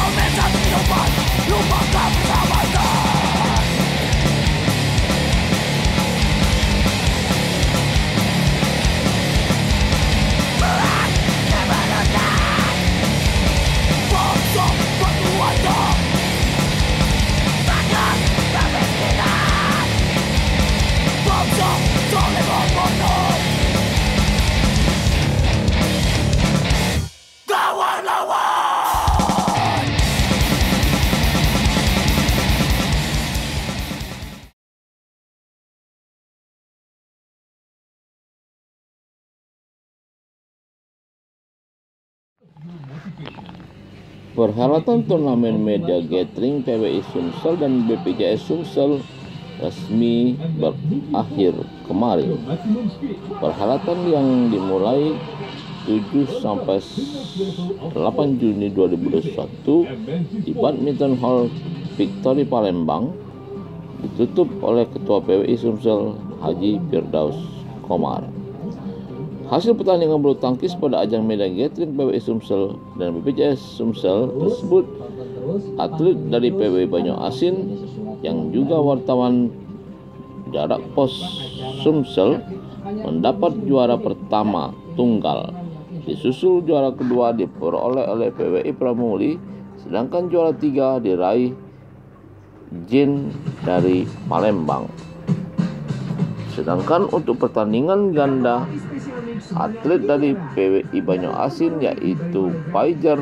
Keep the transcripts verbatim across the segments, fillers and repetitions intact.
Perhelatan turnamen Media Gathering P W I Sumsel dan B P J S Sumsel resmi berakhir kemarin. Perhelatan yang dimulai tujuh sampai delapan Juni dua ribu dua puluh satu di Badminton Hall Victory Palembang ditutup oleh Ketua P W I Sumsel Haji Firdaus Komar. Hasil pertandingan bulu tangkis pada ajang Media Gathering P W I Sumsel dan B P J S Sumsel tersebut, atlet dari P W I Banyu-Asin yang juga wartawan jarak pos Sumsel mendapat juara pertama tunggal. Disusul juara kedua diperoleh oleh P W I Pramuli, sedangkan juara tiga diraih Jin dari Palembang. Sedangkan untuk pertandingan ganda, atlet dari P W I Banyu-Asin yaitu Fajar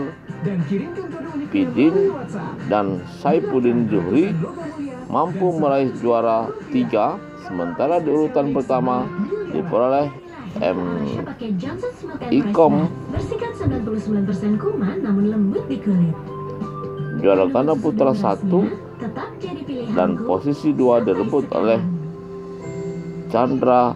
Pidin dan Saifuddin Zuhri mampu meraih juara tiga, sementara di urutan pertama diperoleh M. Ikom juara ganda putra satu, dan posisi dua direbut oleh Chandra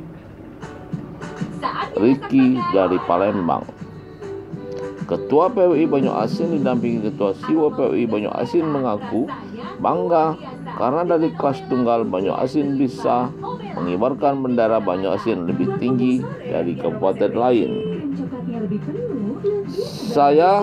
Riki dari Palembang. Ketua P W I Banyu-Asin didampingi Ketua Siwa P W I Banyu-Asin mengaku bangga karena dari kelas tunggal Banyu-Asin bisa mengibarkan bendera Banyu-Asin lebih tinggi dari kabupaten lain. Saya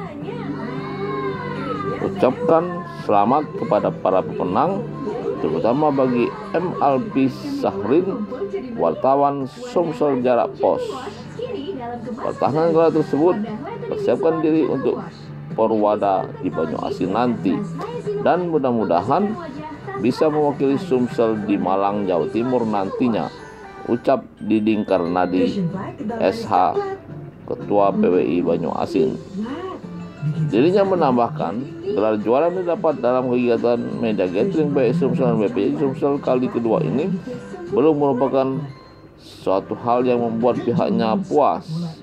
ucapkan selamat kepada para pemenang, terutama bagi M. Alpi Sahrin, wartawan Sumsel jarak pos. Pertahanan gelar tersebut persiapkan diri untuk Porwada di Banyu-Asin nanti, dan mudah-mudahan bisa mewakili Sumsel di Malang, Jawa Timur nantinya, ucap Diding Karnadi S H, Ketua P W I Banyu-Asin. Dirinya menambahkan, gelar juara yang didapat dalam kegiatan Media Gathering P W I Sumsel dan B P J Sumsel kali kedua ini belum merupakan suatu hal yang membuat pihaknya puas.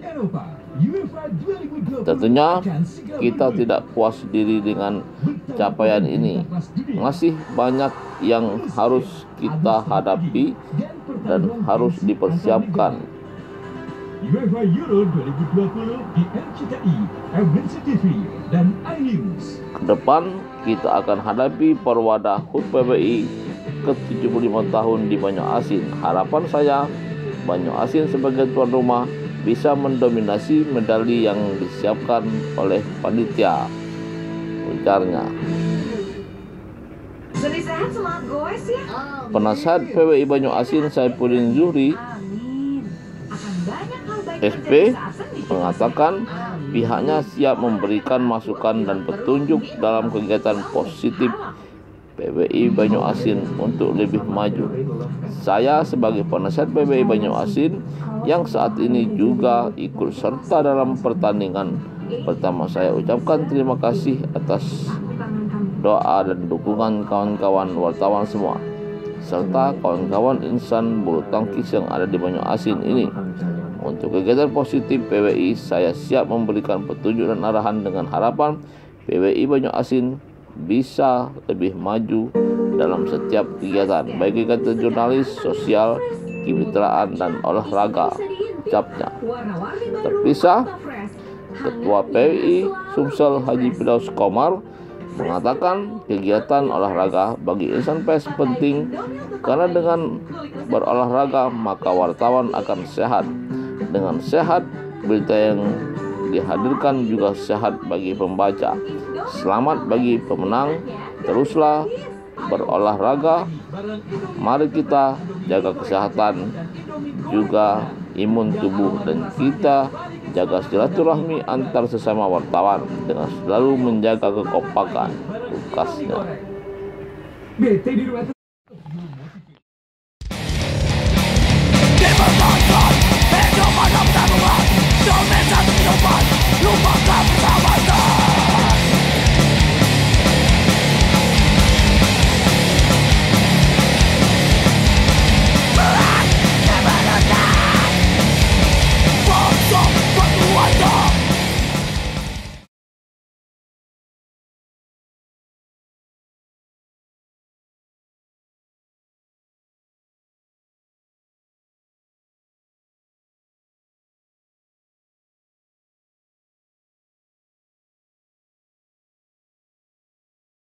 Tentunya kita tidak puas diri dengan capaian ini. Masih banyak yang harus kita hadapi dan harus dipersiapkan. UEFA Euro dua ribu dua puluh di R C T I, M N C T V, dan iNews. Kedepan kita akan hadapi Porwada H U T P W I ke tujuh puluh lima tahun di Banyu-Asin. Harapan saya Banyu-Asin sebagai tuan rumah bisa mendominasi medali yang disiapkan oleh panitia, ujarnya. Penasihat P W I Banyu-Asin Saifuddin Zuhri S P mengatakan pihaknya siap memberikan masukan dan petunjuk dalam kegiatan positif P W I Banyu-Asin untuk lebih maju. Saya sebagai penasihat P W I Banyu-Asin yang saat ini juga ikut serta dalam pertandingan pertama, saya ucapkan terima kasih atas doa dan dukungan kawan-kawan wartawan semua, serta kawan-kawan insan bulu tangkis yang ada di Banyu-Asin ini. Untuk kegiatan positif P W I, saya siap memberikan petunjuk dan arahan dengan harapan P W I Banyu-Asin bisa lebih maju dalam setiap kegiatan, baik kegiatan jurnalis, sosial, kemitraan, dan olahraga, ucapnya. Terpisah, Ketua P W I Sumsel Haji Firdaus Komar mengatakan kegiatan olahraga bagi insan pers penting karena dengan berolahraga maka wartawan akan sehat. Dengan sehat, berita yang dihadirkan juga sehat bagi pembaca. Selamat bagi pemenang, teruslah berolahraga. Mari kita jaga kesehatan, juga imun tubuh, dan kita jaga silaturahmi antar sesama wartawan dengan selalu menjaga kekompakan. Tugasnya. Bete di rumah